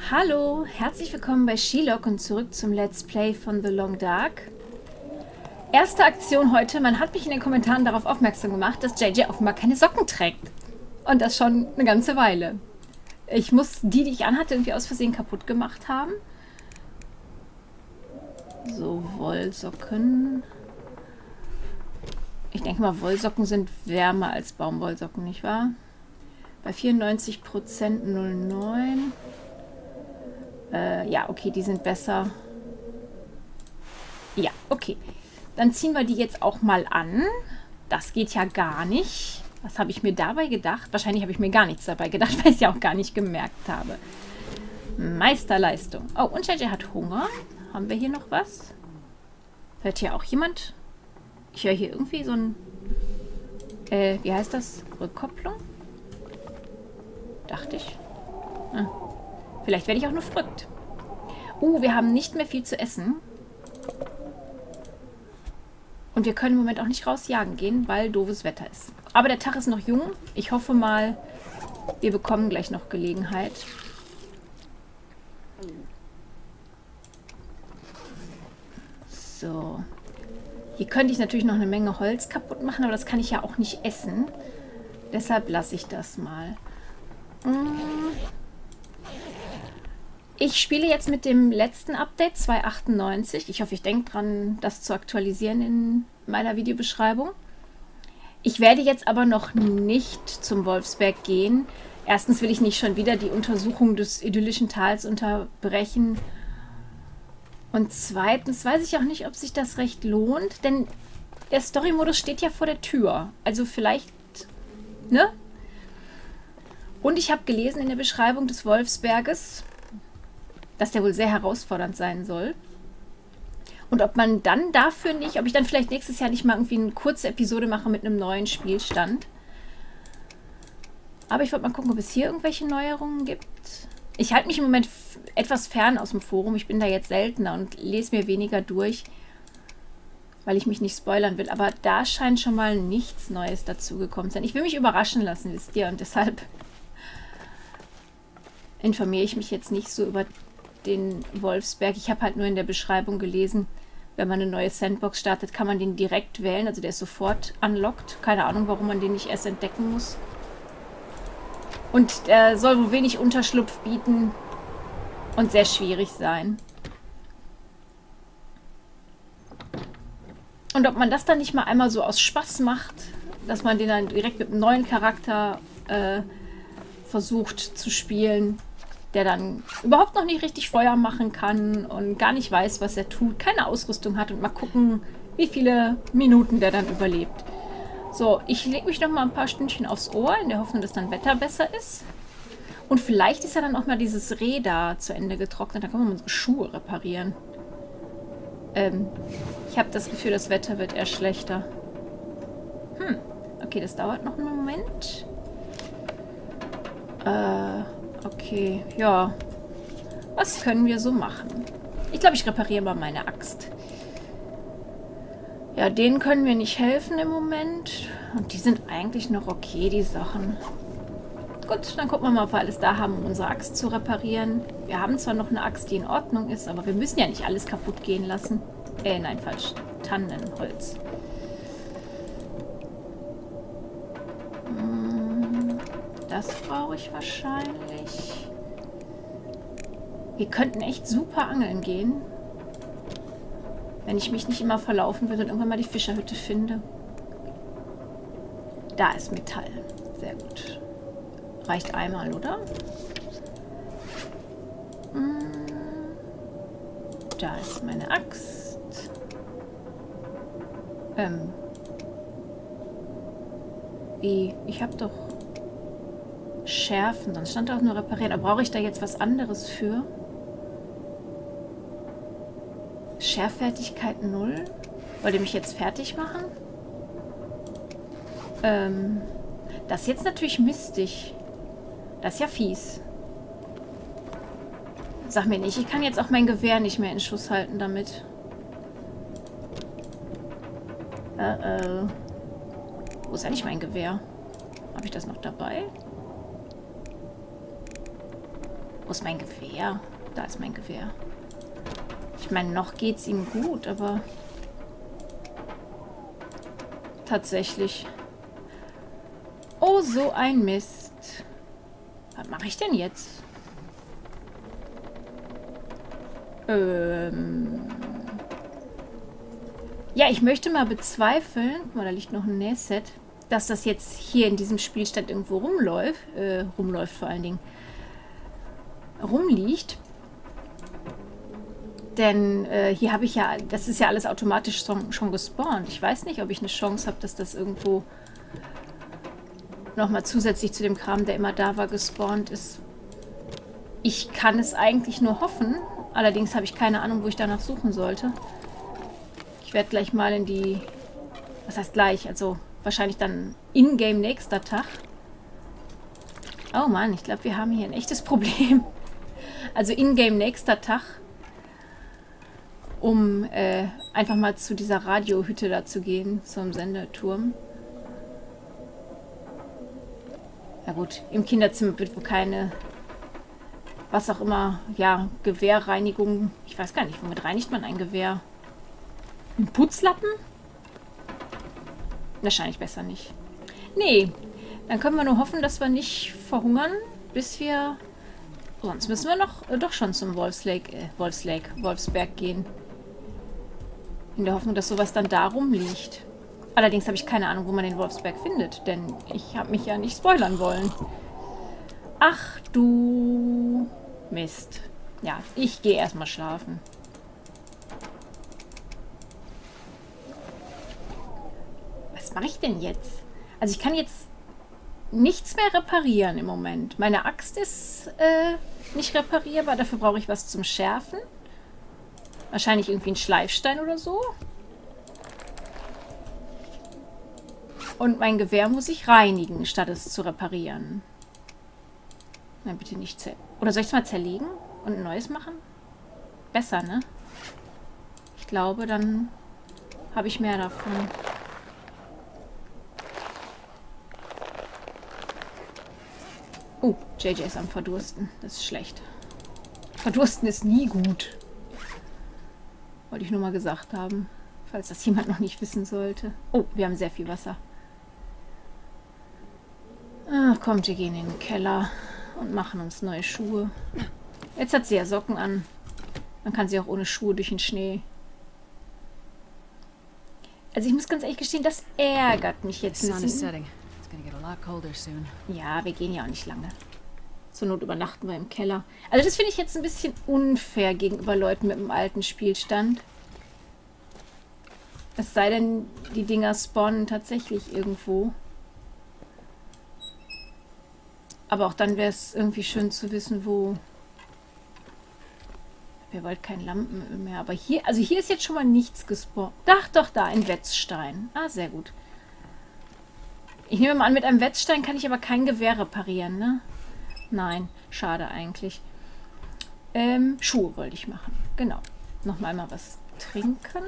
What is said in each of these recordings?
Hallo, herzlich willkommen bei Shilok und zurück zum Let's Play von The Long Dark. Erste Aktion heute, man hat mich in den Kommentaren darauf aufmerksam gemacht, dass JJ offenbar keine Socken trägt. Und das schon eine ganze Weile. Ich muss die ich anhatte, irgendwie aus Versehen kaputt gemacht haben. So, Wollsocken. Ich denke mal, Wollsocken sind wärmer als Baumwollsocken, nicht wahr? Bei 94% 0,9. Ja, okay, die sind besser. Ja, okay. Dann ziehen wir die jetzt auch mal an. Das geht ja gar nicht. Was habe ich mir dabei gedacht? Wahrscheinlich habe ich mir gar nichts dabei gedacht, weil ich es ja auch gar nicht gemerkt habe. Meisterleistung. Oh, und JJ hat Hunger. Haben wir hier noch was? Hört hier auch jemand? Ich höre hier irgendwie so ein... wie heißt das? Rückkopplung? Dachte ich. Ah. Vielleicht werde ich auch nur verrückt. Wir haben nicht mehr viel zu essen. Und wir können im Moment auch nicht rausjagen gehen, weil doofes Wetter ist. Aber der Tag ist noch jung. Ich hoffe mal, wir bekommen gleich noch Gelegenheit. So. Hier könnte ich natürlich noch eine Menge Holz kaputt machen, aber das kann ich ja auch nicht essen. Deshalb lasse ich das mal. Ich spiele jetzt mit dem letzten Update 2.98. Ich hoffe, ich denke dran, das zu aktualisieren in meiner Videobeschreibung. Ich werde jetzt aber noch nicht zum Wolfsberg gehen. Erstens will ich nicht schon wieder die Untersuchung des idyllischen Tals unterbrechen. Und zweitens weiß ich auch nicht, ob sich das recht lohnt, denn der Story-Modus steht ja vor der Tür. Also vielleicht, ne? Und ich habe gelesen in der Beschreibung des Wolfsberges, dass der wohl sehr herausfordernd sein soll. Und ob man dann dafür nicht, ob ich dann vielleicht nächstes Jahr nicht mal irgendwie eine kurze Episode mache mit einem neuen Spielstand. Aber ich wollte mal gucken, ob es hier irgendwelche Neuerungen gibt. Ich halte mich im Moment etwas fern aus dem Forum. Ich bin da jetzt seltener und lese mir weniger durch, weil ich mich nicht spoilern will. Aber da scheint schon mal nichts Neues dazugekommen zu sein. Ich will mich überraschen lassen, wisst ihr. Und deshalb informiere ich mich jetzt nicht so über den Wolfsberg. Ich habe halt nur in der Beschreibung gelesen, wenn man eine neue Sandbox startet, kann man den direkt wählen. Also der ist sofort unlocked. Keine Ahnung, warum man den nicht erst entdecken muss. Und der soll wohl wenig Unterschlupf bieten und sehr schwierig sein. Und ob man das dann nicht mal einmal so aus Spaß macht, dass man den dann direkt mit einem neuen Charakter versucht zu spielen, der dann überhaupt noch nicht richtig Feuer machen kann und gar nicht weiß, was er tut, keine Ausrüstung hat und mal gucken, wie viele Minuten der dann überlebt. So, ich lege mich noch mal ein paar Stündchen aufs Ohr, in der Hoffnung, dass dann Wetter besser ist. Und vielleicht ist ja dann auch mal dieses Reh da zu Ende getrocknet, dann können wir unsere Schuhe reparieren. Ich habe das Gefühl, das Wetter wird eher schlechter. Okay, das dauert noch einen Moment. Okay, ja. Was können wir so machen? Ich glaube, ich repariere mal meine Axt. Ja, denen können wir nicht helfen im Moment. Und die sind eigentlich noch okay, die Sachen. Gut, dann gucken wir mal, ob wir alles da haben, um unsere Axt zu reparieren. Wir haben zwar noch eine Axt, die in Ordnung ist, aber wir müssen ja nicht alles kaputt gehen lassen. Nein, falsch. Tannenholz. Das brauche ich wahrscheinlich. Wir könnten echt super angeln gehen. Wenn ich mich nicht immer verlaufen würde und irgendwann mal die Fischerhütte finde. Da ist Metall. Sehr gut. Reicht einmal, oder? Da ist meine Axt. Wie? Ich habe doch Schärfen. Dann stand da auch nur reparieren. Aber brauche ich da jetzt was anderes für? Schärffertigkeit 0? Wollt ihr mich jetzt fertig machen? Das ist jetzt natürlich mistig. Das ist ja fies. Sag mir nicht, ich kann jetzt auch mein Gewehr nicht mehr in Schuss halten damit. Wo ist eigentlich mein Gewehr? Habe ich das noch dabei? Wo ist mein Gewehr? Da ist mein Gewehr. Ich meine, noch geht's ihm gut, aber tatsächlich. Oh, so ein Mist. Was mache ich denn jetzt? Ja, ich möchte mal bezweifeln, guck mal, da liegt noch ein Nähset, dass das jetzt hier in diesem Spielstand irgendwo rumläuft vor allen Dingen, rumliegt. Denn hier habe ich ja, das ist ja alles automatisch schon gespawnt. Ich weiß nicht, ob ich eine Chance habe, dass das irgendwo nochmal zusätzlich zu dem Kram, der immer da war, gespawnt ist. Ich kann es eigentlich nur hoffen. Allerdings habe ich keine Ahnung, wo ich danach suchen sollte. Ich werde gleich mal in die... Was heißt gleich? Also wahrscheinlich dann in-game nächster Tag. Oh Mann, ich glaube, wir haben hier ein echtes Problem. Also in-game nächster Tag. Um einfach mal zu dieser Radiohütte da zu gehen, zum Sendeturm. Ja gut, im Kinderzimmer wird wohl keine, was auch immer, ja, Gewehrreinigung. Ich weiß gar nicht, womit reinigt man ein Gewehr? Ein Putzlappen? Wahrscheinlich besser nicht. Nee, dann können wir nur hoffen, dass wir nicht verhungern, bis wir... Sonst müssen wir noch doch schon zum Wolfsberg gehen. In der Hoffnung, dass sowas dann da rumliegt. Allerdings habe ich keine Ahnung, wo man den Wolfsberg findet, denn ich habe mich ja nicht spoilern wollen. Ach du Mist. Ja, ich gehe erstmal schlafen. Was mache ich denn jetzt? Also ich kann jetzt nichts mehr reparieren im Moment. Meine Axt ist nicht reparierbar, dafür brauche ich was zum Schärfen. Wahrscheinlich irgendwie ein Schleifstein oder so. Und mein Gewehr muss ich reinigen, statt es zu reparieren. Na, bitte nicht oder soll ich es mal zerlegen und ein neues machen? Besser, ne? Ich glaube, dann habe ich mehr davon. Oh, JJ ist am Verdursten. Das ist schlecht. Verdursten ist nie gut. Wollte ich nur mal gesagt haben. Falls das jemand noch nicht wissen sollte. Oh, wir haben sehr viel Wasser. Ach, kommt, wir gehen in den Keller und machen uns neue Schuhe. Jetzt hat sie ja Socken an. Dann kann sie auch ohne Schuhe durch den Schnee. Also ich muss ganz ehrlich gestehen, das ärgert mich jetzt ein bisschen. Ja, wir gehen ja auch nicht lange. Zur Not übernachten wir im Keller. Also das finde ich jetzt ein bisschen unfair gegenüber Leuten mit einem alten Spielstand. Es sei denn, die Dinger spawnen tatsächlich irgendwo. Aber auch dann wäre es irgendwie schön zu wissen, wo. Wir wollten kein Lampenöl mehr. Aber hier, also hier ist jetzt schon mal nichts gespawnt. Ach doch, da, ein Wetzstein. Ah, sehr gut. Ich nehme mal an, mit einem Wetzstein kann ich aber kein Gewehr reparieren, ne? Nein, schade eigentlich. Schuhe wollte ich machen. Genau. Nochmal mal was trinken.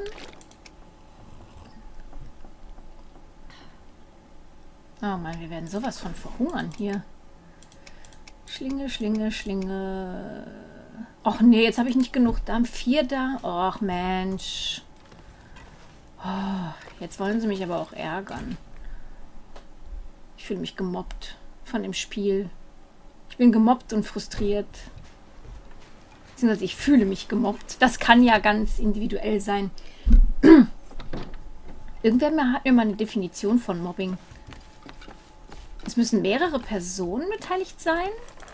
Oh Mann, wir werden sowas von verhungern hier. Schlinge, Schlinge, Schlinge. Och nee, jetzt habe ich nicht genug. Da haben 4 da. Och Mensch. Oh, jetzt wollen sie mich aber auch ärgern. Ich fühle mich gemobbt von dem Spiel. Ich bin gemobbt und frustriert. Beziehungsweise ich fühle mich gemobbt. Das kann ja ganz individuell sein. Irgendwer hat mir mal eine Definition von Mobbing. Es müssen mehrere Personen beteiligt sein.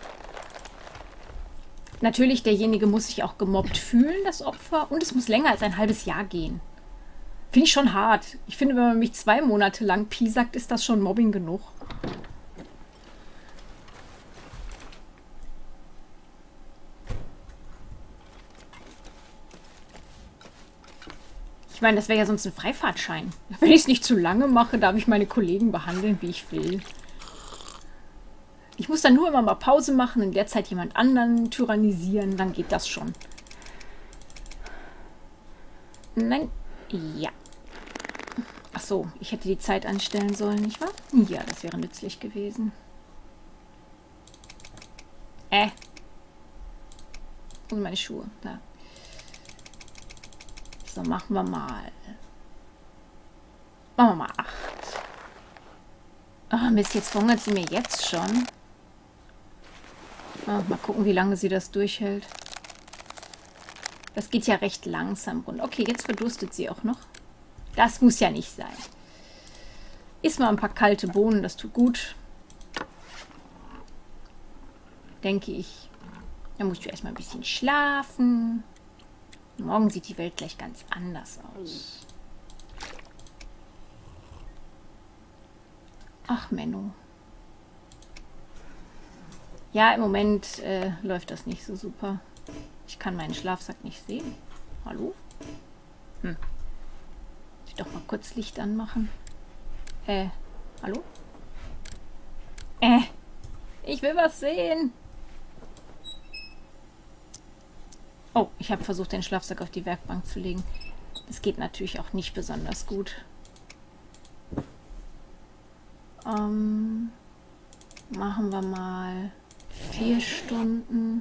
Natürlich, derjenige muss sich auch gemobbt fühlen, das Opfer. Und es muss länger als ein halbes Jahr gehen. Finde ich schon hart. Ich finde, wenn man mich 2 Monate lang piesackt, ist das schon Mobbing genug. Ich meine, das wäre ja sonst ein Freifahrtschein. Wenn ich es nicht zu lange mache, darf ich meine Kollegen behandeln, wie ich will. Ich muss dann nur immer mal Pause machen, in der Zeit jemand anderen tyrannisieren, dann geht das schon. Nein. Ja. Ach so, ich hätte die Zeit anstellen sollen, nicht wahr? Ja, das wäre nützlich gewesen. Wo sind meine Schuhe? Da. So, machen wir mal. Machen wir mal 8. Oh Mist, jetzt verhungert sie mir jetzt schon. Oh, mal gucken, wie lange sie das durchhält. Das geht ja recht langsam rund. Okay, jetzt verdurstet sie auch noch. Das muss ja nicht sein. Iss mal ein paar kalte Bohnen, das tut gut. Denke ich. Dann musst du erstmal ein bisschen schlafen. Morgen sieht die Welt gleich ganz anders aus. Ach, Menno. Ja, im Moment läuft das nicht so super. Ich kann meinen Schlafsack nicht sehen. Hallo? Ich doch mal kurz Licht anmachen. Hallo? Ich will was sehen. Oh, ich habe versucht, den Schlafsack auf die Werkbank zu legen. Das geht natürlich auch nicht besonders gut. Machen wir mal 4 Stunden.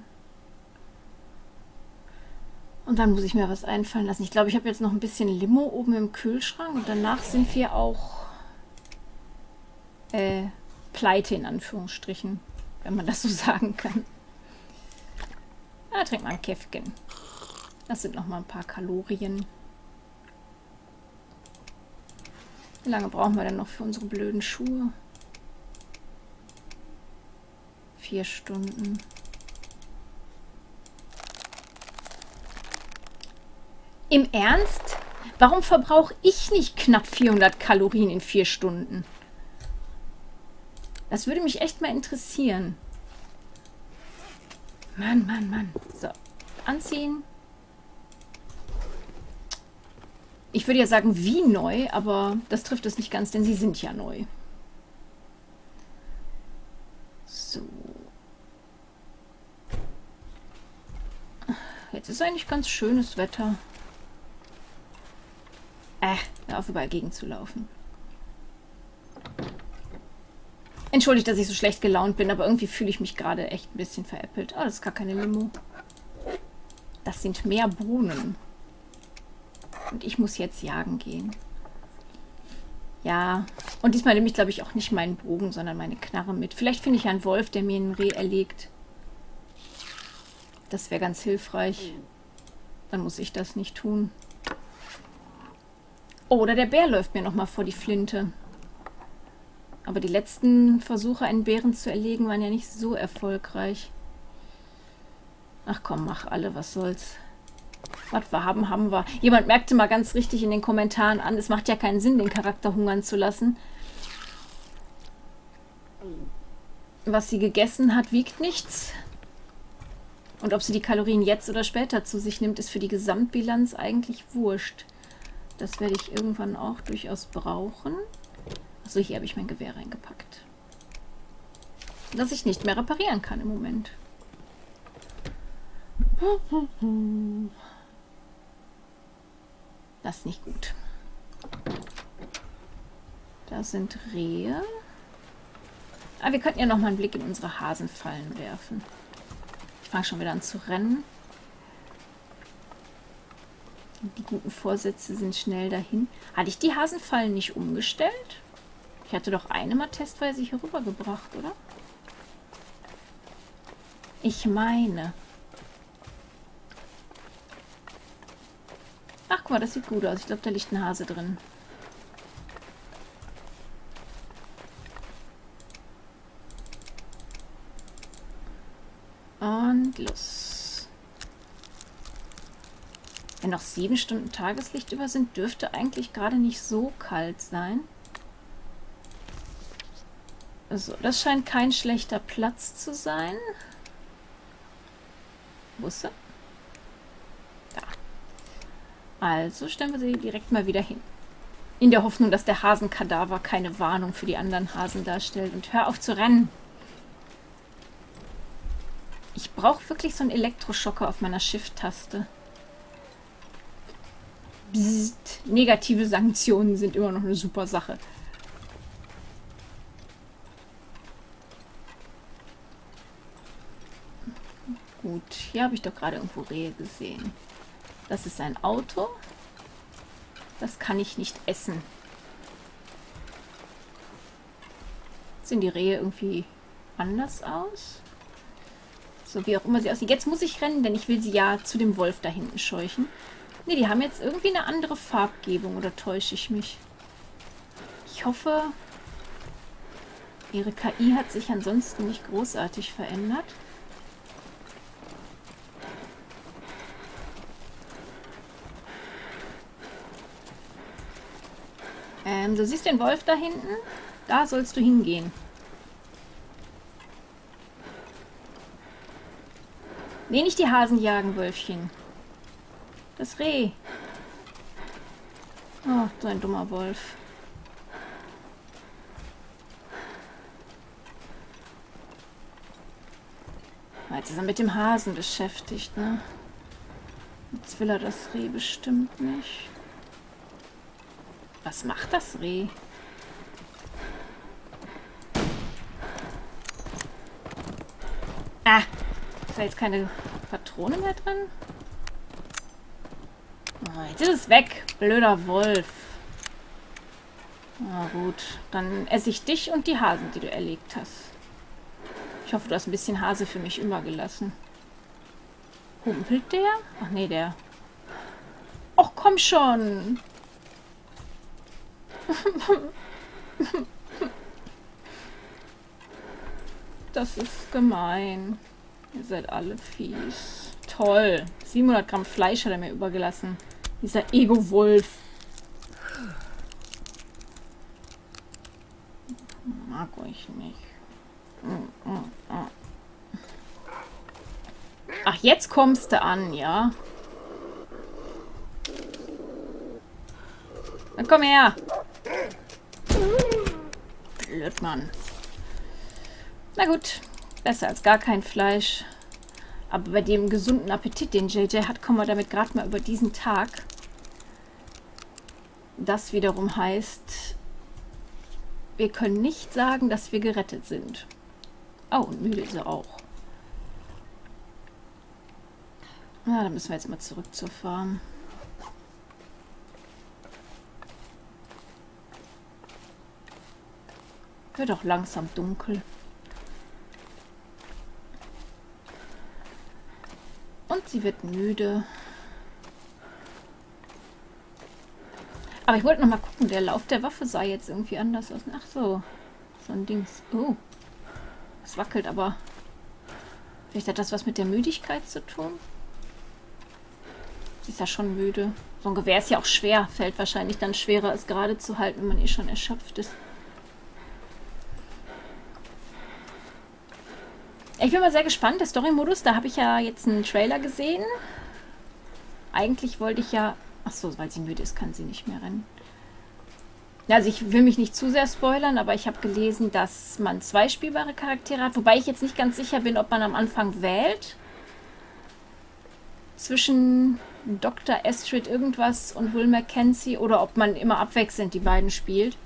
Und dann muss ich mir was einfallen lassen. Ich glaube, ich habe jetzt noch ein bisschen Limo oben im Kühlschrank. Und danach sind wir auch pleite in Anführungsstrichen, wenn man das so sagen kann. Trink mal ein Käffchen. Das sind noch mal ein paar Kalorien. Wie lange brauchen wir denn noch für unsere blöden Schuhe? 4 Stunden. Im Ernst? Warum verbrauche ich nicht knapp 400 Kalorien in 4 Stunden? Das würde mich echt mal interessieren. Mann, Mann, Mann. So, anziehen. Ich würde ja sagen, wie neu, aber das trifft es nicht ganz, denn sie sind ja neu. So. Jetzt ist eigentlich ganz schönes Wetter. Hör auf, überall gegenzulaufen. Entschuldigt, dass ich so schlecht gelaunt bin, aber irgendwie fühle ich mich gerade echt ein bisschen veräppelt. Oh, das ist gar keine Limo. Das sind mehr Bohnen. Und ich muss jetzt jagen gehen. Ja, und diesmal nehme ich, glaube ich, auch nicht meinen Bogen, sondern meine Knarre mit. Vielleicht finde ich einen Wolf, der mir ein Reh erlegt. Das wäre ganz hilfreich. Dann muss ich das nicht tun. Oh, oder der Bär läuft mir nochmal vor die Flinte. Aber die letzten Versuche, einen Bären zu erlegen, waren ja nicht so erfolgreich. Ach komm, mach alle, was soll's. Was wir haben, haben wir. Jemand merkte mal ganz richtig in den Kommentaren an, es macht ja keinen Sinn, den Charakter hungern zu lassen. Was sie gegessen hat, wiegt nichts. Und ob sie die Kalorien jetzt oder später zu sich nimmt, ist für die Gesamtbilanz eigentlich wurscht. Das werde ich irgendwann auch durchaus brauchen. Achso, hier habe ich mein Gewehr reingepackt. Das ich nicht mehr reparieren kann im Moment. Das ist nicht gut. Da sind Rehe. Ah, wir könnten ja noch mal einen Blick in unsere Hasenfallen werfen. Ich fange schon wieder an zu rennen. Die guten Vorsätze sind schnell dahin. Hatte ich die Hasenfallen nicht umgestellt? Ich hatte doch eine mal testweise hier rübergebracht, oder? Ich meine. Ach, guck mal, das sieht gut aus. Ich glaube, da liegt ein Hase drin. Und los. Wenn noch 7 Stunden Tageslicht über sind, dürfte eigentlich gerade nicht so kalt sein. So, das scheint kein schlechter Platz zu sein. Wo ist sie? Da. Also stellen wir sie direkt mal wieder hin. In der Hoffnung, dass der Hasenkadaver keine Warnung für die anderen Hasen darstellt. Und hör auf zu rennen. Ich brauche wirklich so einen Elektroschocker auf meiner Shift-Taste. Psst. Negative Sanktionen sind immer noch eine super Sache. Gut, hier habe ich doch gerade irgendwo Rehe gesehen. Das ist ein Auto. Das kann ich nicht essen. Sehen die Rehe irgendwie anders aus? So wie auch immer sie aussehen. Jetzt muss ich rennen, denn ich will sie ja zu dem Wolf da hinten scheuchen. Ne, die haben jetzt irgendwie eine andere Farbgebung. Oder täusche ich mich? Ich hoffe, ihre KI hat sich ansonsten nicht großartig verändert. Du siehst den Wolf da hinten? Da sollst du hingehen. Nee, nicht die Hasen jagen, Wölfchen. Das Reh. Oh, so ein dummer Wolf. Jetzt ist er mit dem Hasen beschäftigt, ne? Jetzt will er das Reh bestimmt nicht. Was macht das Reh? Ah! Ist da jetzt keine Patrone mehr drin? Oh, jetzt ist es weg. Blöder Wolf. Na gut, dann esse ich dich und die Hasen, die du erlegt hast. Ich hoffe, du hast ein bisschen Hase für mich übergelassen. Humpelt der? Ach nee, der. Och, komm schon! Das ist gemein. Ihr seid alle fies. Toll. 700 Gramm Fleisch hat er mir übergelassen. Dieser Ego-Wolf. Mag euch nicht. Ach, jetzt kommst du an, ja? Dann komm her. Blöd, Mann. Na gut, besser als gar kein Fleisch. Aber bei dem gesunden Appetit, den JJ hat, kommen wir damit gerade mal über diesen Tag. Das wiederum heißt, wir können nicht sagen, dass wir gerettet sind. Oh, und müde ist er auch. Na, dann müssen wir jetzt mal zurück zur Farm. Wird auch langsam dunkel. Und sie wird müde. Aber ich wollte noch mal gucken, der Lauf der Waffe sah jetzt irgendwie anders aus. Ach so, so ein Dings. Oh, es wackelt aber. Vielleicht hat das was mit der Müdigkeit zu tun? Sie ist ja schon müde. So ein Gewehr ist ja auch schwer. Fällt wahrscheinlich dann schwerer, es gerade zu halten, wenn man eh schon erschöpft ist. Ich bin mal sehr gespannt. Der Story-Modus, da habe ich ja jetzt einen Trailer gesehen. Eigentlich wollte ich ja... Ach so, weil sie müde ist, kann sie nicht mehr rennen. Also ich will mich nicht zu sehr spoilern, aber ich habe gelesen, dass man 2 spielbare Charaktere hat. Wobei ich jetzt nicht ganz sicher bin, ob man am Anfang wählt. Zwischen Dr. Astrid irgendwas und Will Mackenzie. Oder ob man immer abwechselnd die beiden spielt.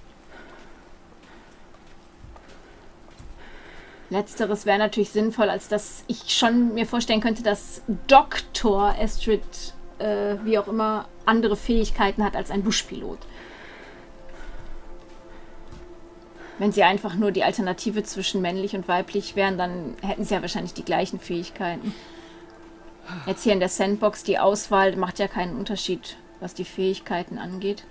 Letzteres wäre natürlich sinnvoll, als dass ich schon mir vorstellen könnte, dass Dr. Astrid, wie auch immer, andere Fähigkeiten hat als ein Buschpilot. Wenn sie einfach nur die Alternative zwischen männlich und weiblich wären, dann hätten sie ja wahrscheinlich die gleichen Fähigkeiten. Jetzt hier in der Sandbox, die Auswahl macht ja keinen Unterschied, was die Fähigkeiten angeht.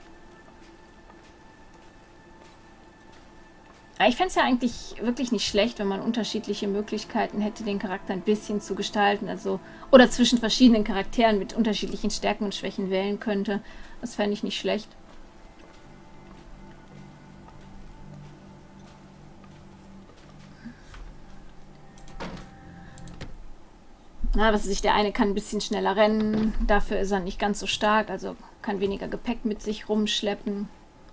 Ich fände es ja eigentlich wirklich nicht schlecht, wenn man unterschiedliche Möglichkeiten hätte, den Charakter ein bisschen zu gestalten. Also, oder zwischen verschiedenen Charakteren mit unterschiedlichen Stärken und Schwächen wählen könnte. Das fände ich nicht schlecht. Na, was weiß ich, der eine kann ein bisschen schneller rennen, dafür ist er nicht ganz so stark, also kann weniger Gepäck mit sich rumschleppen.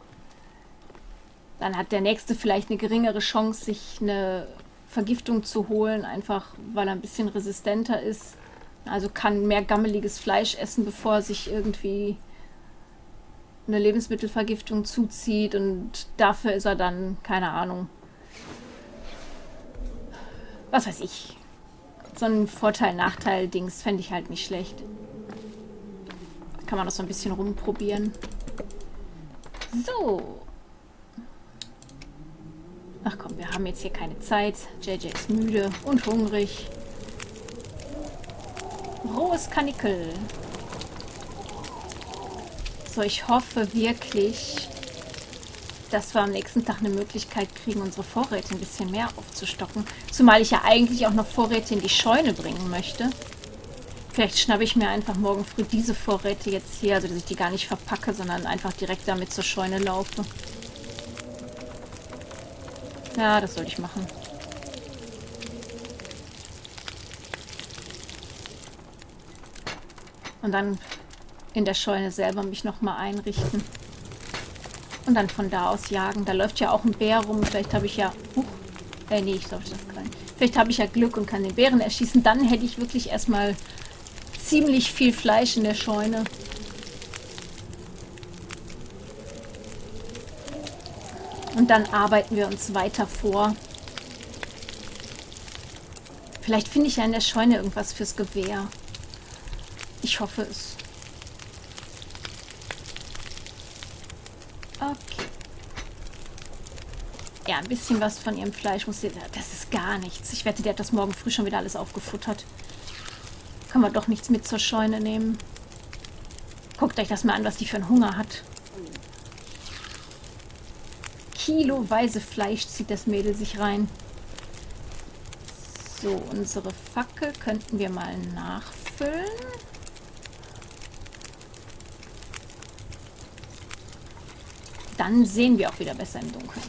Dann hat der Nächste vielleicht eine geringere Chance, sich eine Vergiftung zu holen, einfach weil er ein bisschen resistenter ist. Also kann mehr gammeliges Fleisch essen, bevor er sich irgendwie eine Lebensmittelvergiftung zuzieht. Und dafür ist er dann, keine Ahnung, was weiß ich, So ein Vorteil-Nachteil-Dings fände ich halt nicht schlecht. Kann man das so ein bisschen rumprobieren. So. Ach komm, wir haben jetzt hier keine Zeit. JJ ist müde und hungrig. Rohes Karnickel. So, ich hoffe wirklich, dass wir am nächsten Tag eine Möglichkeit kriegen, unsere Vorräte ein bisschen mehr aufzustocken. Zumal ich ja eigentlich auch noch Vorräte in die Scheune bringen möchte. Vielleicht schnappe ich mir einfach morgen früh diese Vorräte jetzt hier, also dass ich die gar nicht verpacke, sondern einfach direkt damit zur Scheune laufe. Ja, das sollte ich machen. Und dann in der Scheune selber mich nochmal einrichten. Und dann von da aus jagen. Da läuft ja auch ein Bär rum. Vielleicht habe ich ja... nee, ich sollte das gar nicht. Vielleicht habe ich ja Glück und kann den Bären erschießen. Dann hätte ich wirklich erstmal ziemlich viel Fleisch in der Scheune. Und dann arbeiten wir uns weiter vor. Vielleicht finde ich ja in der Scheune irgendwas fürs Gewehr. Ich hoffe es. Okay. Ja, ein bisschen was von ihrem Fleisch muss sie... Das ist gar nichts. Ich wette, der hat das morgen früh schon wieder alles aufgefuttert. Kann man doch nichts mit zur Scheune nehmen. Guckt euch das mal an, was die für einen Hunger hat. Kiloweise Fleisch zieht das Mädel sich rein. So, unsere Fackel könnten wir mal nachfüllen. Dann sehen wir auch wieder besser im Dunkeln.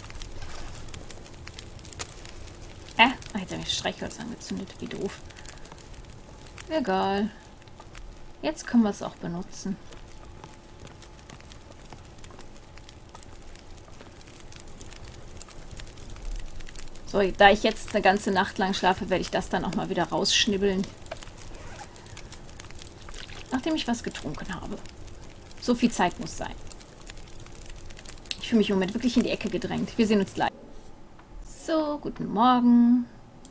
Jetzt habe ich Streichholz angezündet. Wie doof. Egal. Jetzt können wir es auch benutzen. So, da ich jetzt eine ganze Nacht lang schlafe, werde ich das dann auch mal wieder rausschnibbeln. Nachdem ich was getrunken habe. So viel Zeit muss sein. Ich fühle mich im Moment wirklich in die Ecke gedrängt. Wir sehen uns gleich. So, guten Morgen.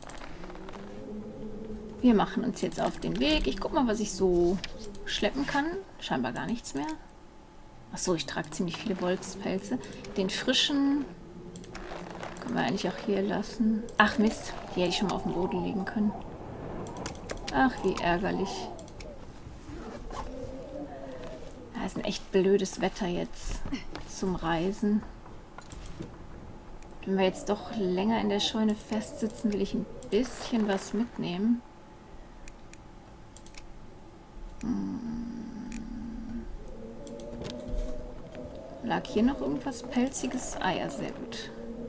Wir machen uns jetzt auf den Weg. Ich gucke mal, was ich so schleppen kann. Scheinbar gar nichts mehr. Achso, ich trage ziemlich viele Wolfspelze. Den frischen können wir eigentlich auch hier lassen. Ach Mist, die hätte ich schon mal auf den Boden legen können. Ach, wie ärgerlich. Das ist ein echt blödes Wetter jetzt zum Reisen. Wenn wir jetzt doch länger in der Scheune festsitzen, will ich ein bisschen was mitnehmen. Lag hier noch irgendwas Pelziges? Ah ja, sehr gut.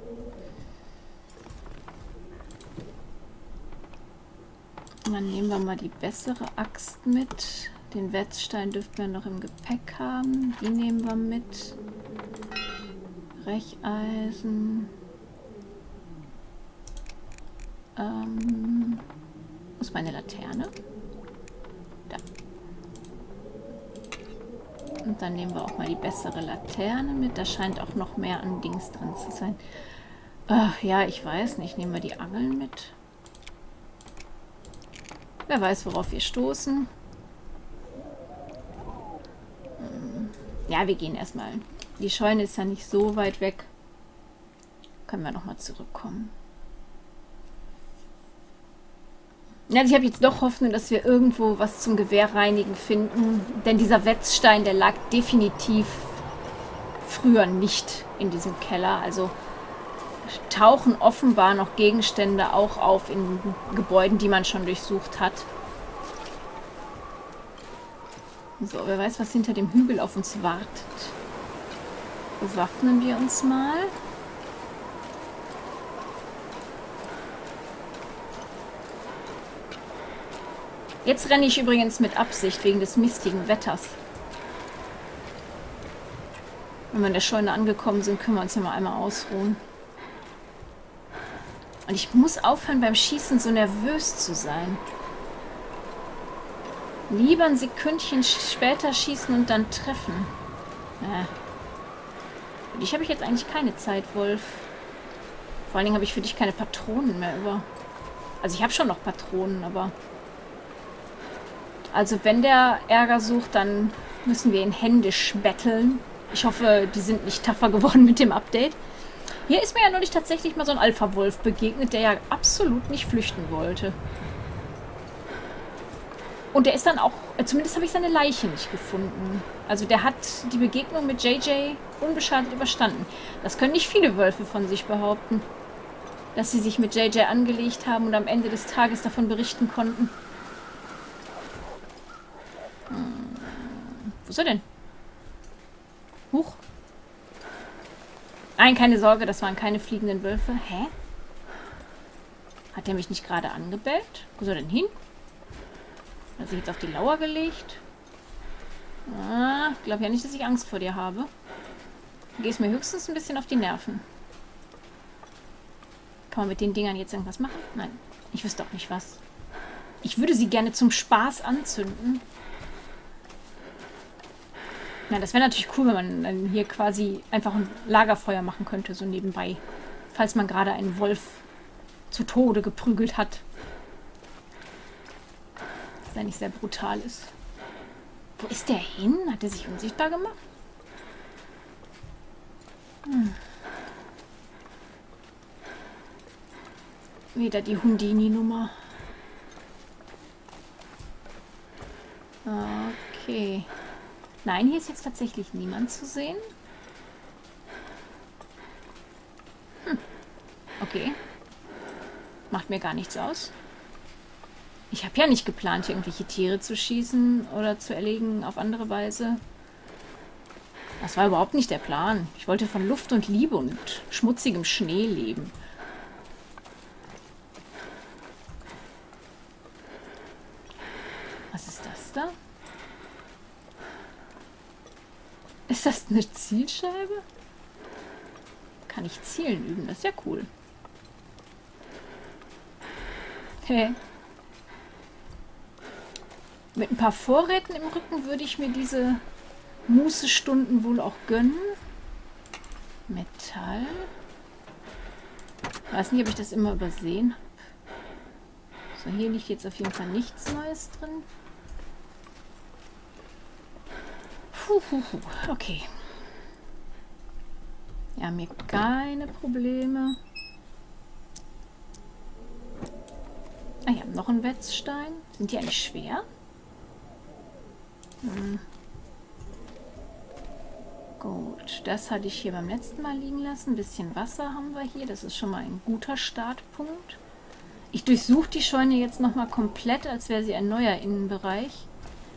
Und dann nehmen wir mal die bessere Axt mit. Den Wetzstein dürften wir noch im Gepäck haben. Die nehmen wir mit. Brecheisen. Wo ist meine Laterne? Da. Und dann nehmen wir auch mal die bessere Laterne mit. Da scheint auch noch mehr an Dings drin zu sein. Ach, ja, ich weiß nicht. Nehmen wir die Angeln mit. Wer weiß, worauf wir stoßen. Ja, wir gehen erstmal. Die Scheune ist ja nicht so weit weg. Können wir nochmal zurückkommen. Also ich habe jetzt doch Hoffnung, dass wir irgendwo was zum Gewehrreinigen finden. Denn dieser Wetzstein, der lag definitiv früher nicht in diesem Keller. Also tauchen offenbar noch Gegenstände auch auf in Gebäuden, die man schon durchsucht hat. So, wer weiß, was hinter dem Hügel auf uns wartet. Bewaffnen wir uns mal. Jetzt renne ich übrigens mit Absicht wegen des mistigen Wetters. Wenn wir in der Scheune angekommen sind, können wir uns ja mal einmal ausruhen. Und ich muss aufhören, beim Schießen so nervös zu sein. Lieber ein Sekündchen später schießen und dann treffen. Für dich habe ich jetzt eigentlich keine Zeit, Wolf. Vor allen Dingen habe ich für dich keine Patronen mehr über. Also ich habe schon noch Patronen, aber... Also wenn der Ärger sucht, dann müssen wir ihn händisch betteln. Ich hoffe, die sind nicht tougher geworden mit dem Update. Hier ist mir ja neulich tatsächlich mal so ein Alpha-Wolf begegnet, der ja absolut nicht flüchten wollte. Und der ist dann auch, zumindest habe ich seine Leiche nicht gefunden. Also der hat die Begegnung mit JJ unbeschadet überstanden. Das können nicht viele Wölfe von sich behaupten. Dass sie sich mit JJ angelegt haben und am Ende des Tages davon berichten konnten. Wo ist er denn? Huch. Nein, keine Sorge, das waren keine fliegenden Wölfe. Hä? Hat er mich nicht gerade angebellt? Wo soll er denn hin? Hat er sich jetzt auf die Lauer gelegt? Ah, ich glaube ja nicht, dass ich Angst vor dir habe. Du gehst mir höchstens ein bisschen auf die Nerven. Kann man mit den Dingern jetzt irgendwas machen? Nein, ich wüsste auch nicht was. Ich würde sie gerne zum Spaß anzünden. Na, das wäre natürlich cool, wenn man dann hier quasi einfach ein Lagerfeuer machen könnte, so nebenbei. Falls man gerade einen Wolf zu Tode geprügelt hat. Was eigentlich sehr brutal ist. Wo ist der hin? Hat er sich unsichtbar gemacht? Wieder die Houdini-Nummer. Okay. Nein, hier ist jetzt tatsächlich niemand zu sehen. Okay. Macht mir gar nichts aus. Ich habe ja nicht geplant, hier irgendwelche Tiere zu schießen oder zu erlegen auf andere Weise. Das war überhaupt nicht der Plan. Ich wollte von Luft und Liebe und schmutzigem Schnee leben. Was ist das da? Ist das eine Zielscheibe? Kann ich Zielen üben? Das ist ja cool. Hey. Mit ein paar Vorräten im Rücken würde ich mir diese Mußestunden wohl auch gönnen. Metall. Ich weiß nicht, ob ich das immer übersehen habe. So, hier liegt jetzt auf jeden Fall nichts Neues drin. Okay. Ja, mir keine Probleme. Ah ja, noch ein Wetzstein. Sind die eigentlich schwer? Gut, das hatte ich hier beim letzten Mal liegen lassen. Ein bisschen Wasser haben wir hier. Das ist schon mal ein guter Startpunkt. Ich durchsuche die Scheune jetzt nochmal komplett, als wäre sie ein neuer Innenbereich.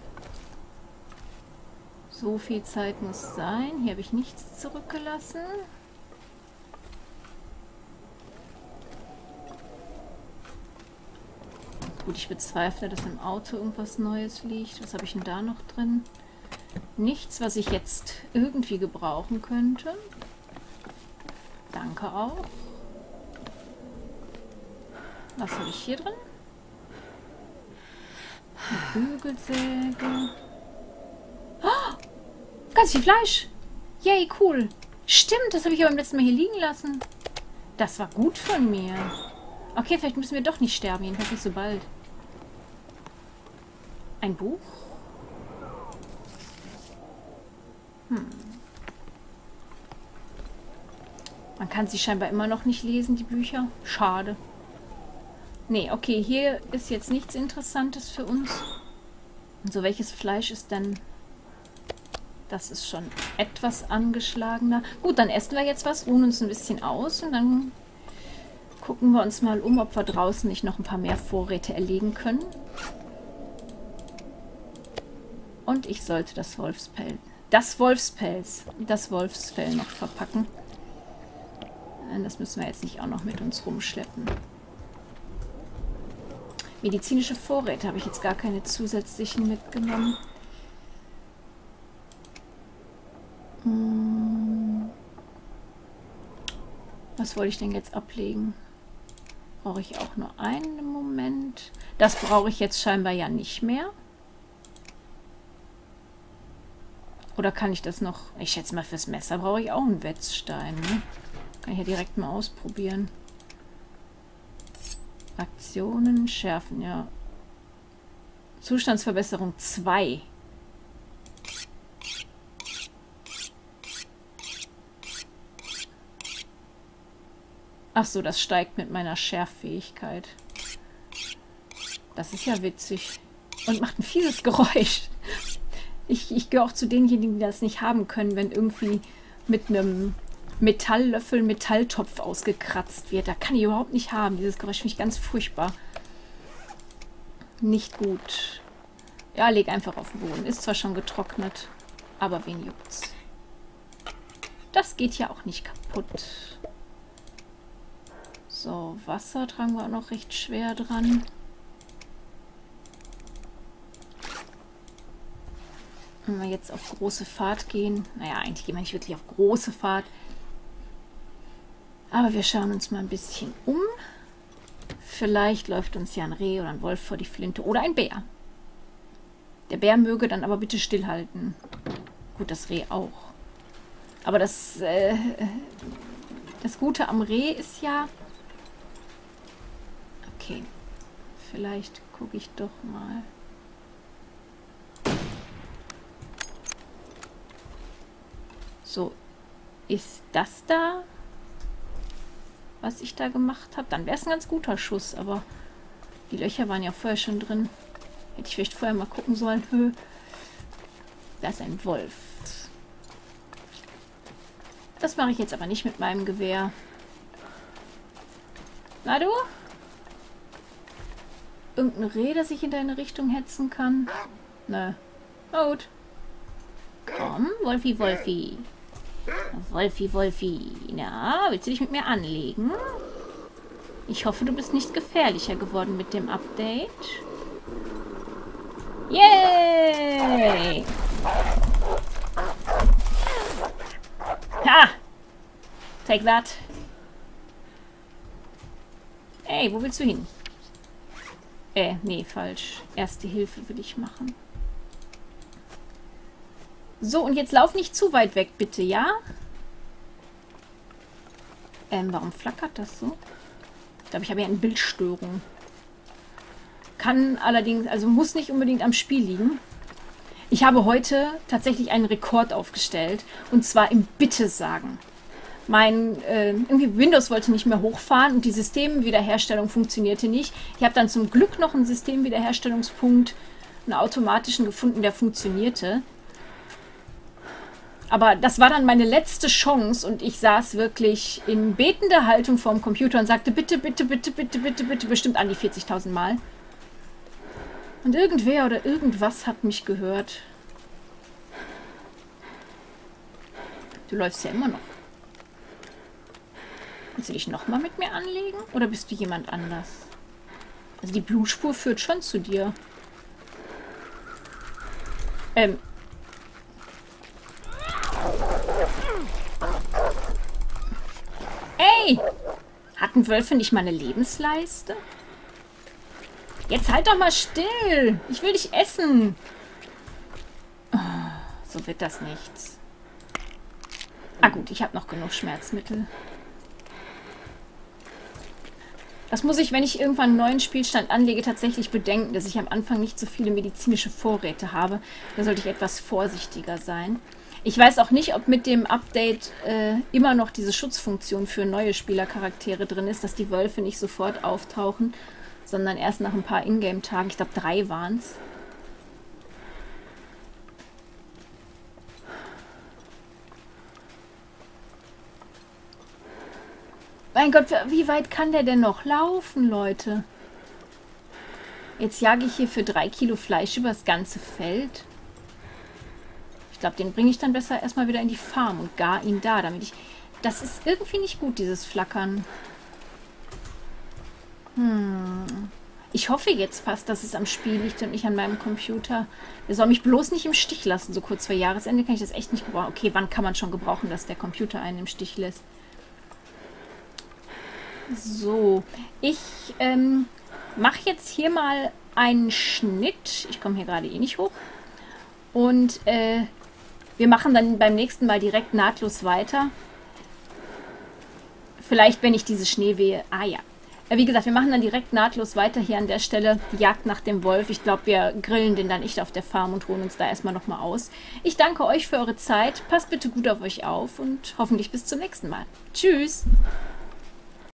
So viel Zeit muss sein. Hier habe ich nichts zurückgelassen. Gut, ich bezweifle, dass im Auto irgendwas Neues liegt. Was habe ich denn da noch drin? Nichts, was ich jetzt irgendwie gebrauchen könnte. Danke auch. Was habe ich hier drin? Eine Bügelsäge. Oh, ganz viel Fleisch. Yay, cool. Stimmt, das habe ich aber beim letzten Mal hier liegen lassen. Das war gut von mir. Okay, vielleicht müssen wir doch nicht sterben. Jedenfalls nicht so bald. Ein Buch? Man kann sie scheinbar immer noch nicht lesen, die Bücher. Schade. Nee, okay, hier ist jetzt nichts Interessantes für uns. Und so, welches Fleisch ist denn... Das ist schon etwas angeschlagener. Gut, dann essen wir jetzt was, ruhen uns ein bisschen aus und dann gucken wir uns mal um, ob wir draußen nicht noch ein paar mehr Vorräte erlegen können. Und ich sollte das Wolfspelz noch verpacken. Das müssen wir jetzt nicht auch noch mit uns rumschleppen. Medizinische Vorräte habe ich jetzt gar keine zusätzlichen mitgenommen. Was wollte ich denn jetzt ablegen? Brauche ich auch nur einen Moment. Das brauche ich jetzt scheinbar ja nicht mehr. Oder kann ich das noch... Ich schätze mal, fürs Messer brauche ich auch einen Wetzstein. Ne? Kann ich ja direkt mal ausprobieren. Aktionen schärfen, ja. Zustandsverbesserung 2. Ach so, das steigt mit meiner Schärffähigkeit. Das ist ja witzig. Und macht ein fieses Geräusch. Ich gehöre auch zu denjenigen, die das nicht haben können, wenn irgendwie mit einem Metalllöffel Metalltopf ausgekratzt wird. Da kann ich überhaupt nicht haben. Dieses Geräusch finde ich ganz furchtbar. Nicht gut. Ja, leg einfach auf den Boden. Ist zwar schon getrocknet, aber wen juckt's? Das geht ja auch nicht kaputt. So, Wasser tragen wir auch noch recht schwer dran. Wenn wir jetzt auf große Fahrt gehen. Naja, eigentlich gehen wir nicht wirklich auf große Fahrt. Aber wir schauen uns mal ein bisschen um. Vielleicht läuft uns ja ein Reh oder ein Wolf vor die Flinte. Oder ein Bär. Der Bär möge dann aber bitte stillhalten. Gut, das Reh auch. Aber das Gute am Reh ist ja... Okay. Vielleicht gucke ich doch mal... So, ist das da, was ich da gemacht habe? Dann wäre es ein ganz guter Schuss, aber die Löcher waren ja vorher schon drin. Hätte ich vielleicht vorher mal gucken sollen. Da ist ein Wolf. Das mache ich jetzt aber nicht mit meinem Gewehr. Na du? Irgendein Reh, das ich in deine Richtung hetzen kann? Nö. Na gut. Komm, Wolfi, Wolfi. Wolfi, Wolfi. Na, willst du dich mit mir anlegen? Ich hoffe, du bist nicht gefährlicher geworden mit dem Update. Yay! Ha! Take that. Ey, wo willst du hin? Nee, falsch. Erste Hilfe will ich machen. So, und jetzt lauf nicht zu weit weg, bitte, ja? Warum flackert das so? Ich glaube, ich habe ja eine Bildstörung. Kann allerdings, also muss nicht unbedingt am Spiel liegen. Ich habe heute tatsächlich einen Rekord aufgestellt. Und zwar im Bitte-Sagen. Irgendwie Windows wollte nicht mehr hochfahren und die Systemwiederherstellung funktionierte nicht. Ich habe dann zum Glück noch einen Systemwiederherstellungspunkt, einen automatischen gefunden, der funktionierte. Aber das war dann meine letzte Chance und ich saß wirklich in betender Haltung vorm Computer und sagte, bitte, bitte, bitte, bitte, bitte, bitte, bestimmt an die 40.000 Mal. Und irgendwer oder irgendwas hat mich gehört. Du läufst ja immer noch. Willst du dich nochmal mit mir anlegen? Oder bist du jemand anders? Also die Blutspur führt schon zu dir. Ey! Hatten Wölfe nicht mal eine Lebensleiste? Jetzt halt doch mal still! Ich will dich essen! Oh, so wird das nichts. Ah gut, ich habe noch genug Schmerzmittel. Das muss ich, wenn ich irgendwann einen neuen Spielstand anlege, tatsächlich bedenken, dass ich am Anfang nicht so viele medizinische Vorräte habe. Da sollte ich etwas vorsichtiger sein. Ich weiß auch nicht, ob mit dem Update immer noch diese Schutzfunktion für neue Spielercharaktere drin ist, dass die Wölfe nicht sofort auftauchen, sondern erst nach ein paar Ingame-Tagen. Ich glaube, 3 waren es. Mein Gott, wie weit kann der denn noch laufen, Leute? Jetzt jage ich hier für 3 Kilo Fleisch übers ganze Feld. Ich glaube, den bringe ich dann besser erstmal wieder in die Farm und gar ihn da, damit ich... Das ist irgendwie nicht gut, dieses Flackern. Ich hoffe jetzt fast, dass es am Spiel liegt und nicht an meinem Computer. Der soll mich bloß nicht im Stich lassen. So kurz vor Jahresende kann ich das echt nicht gebrauchen. Okay, wann kann man schon gebrauchen, dass der Computer einen im Stich lässt? So, ich mache jetzt hier mal einen Schnitt. Ich komme hier gerade eh nicht hoch. Und wir machen dann beim nächsten Mal direkt nahtlos weiter. Vielleicht, wenn ich diese Schneewehe... Ah ja. Wie gesagt, wir machen dann direkt nahtlos weiter hier an der Stelle. Die Jagd nach dem Wolf. Ich glaube, wir grillen den dann echt auf der Farm und holen uns da erstmal nochmal aus. Ich danke euch für eure Zeit. Passt bitte gut auf euch auf und hoffentlich bis zum nächsten Mal. Tschüss!